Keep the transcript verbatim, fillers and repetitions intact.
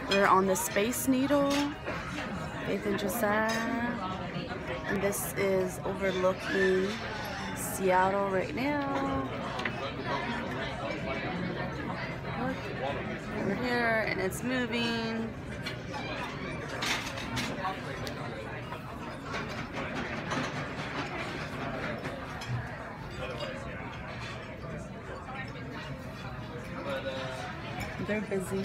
We're on the Space Needle, Faith and Josiah, and this is overlooking Seattle right now. Look, we're here and it's moving. They're busy.